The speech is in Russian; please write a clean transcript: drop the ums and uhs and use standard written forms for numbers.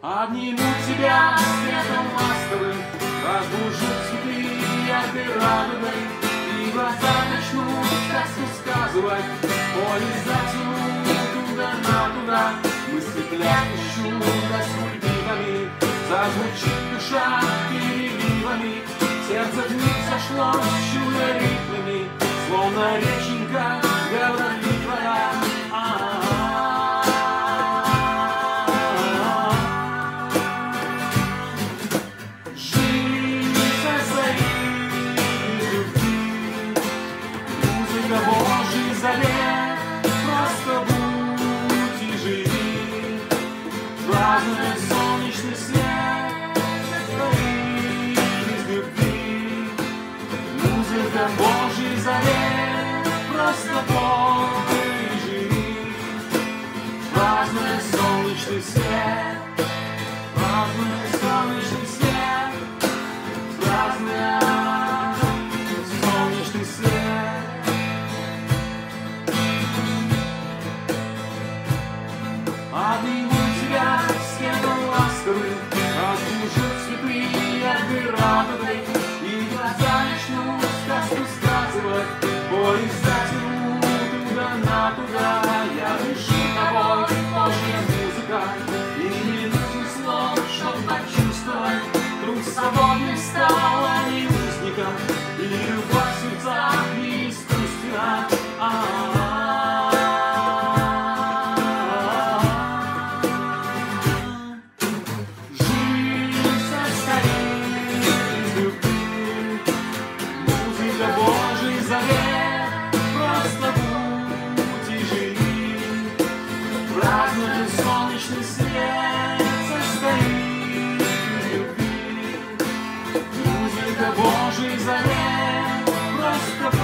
Обниму тебя светом ласковым, разбужу цветы яркой радугой, и глаза начнут сказку сказывать, поле затяну туда-на-туда. Мысли пляшут чудо с кульбитами, зазвучит душа переливами, сердце вмиг сошло с чудо ритмами, словно реченька говорливая. Божий завет, просто будь и живи, празднуя солнечный свет твоих из любви. Музыка Божий завет, просто будь и живи, празднуя солнечный свет, празднуя солнечный свет, празднуя солнечный свет. Обниму тебя светом ласковым, разбужу цветы яркой радугой, и глаза начнут сказку сказывать, поезд затяну туда-на-туда. Я дышу тобой, Божья музыка, и не нужен слов, чтоб почувствовать, вдруг свободным стал, а не узником, и любовь в сердцах не искусственна. Божий завет, просто будь и живи, празднуя солнечный свет, состоит из любви. Музыка Божий завет, просто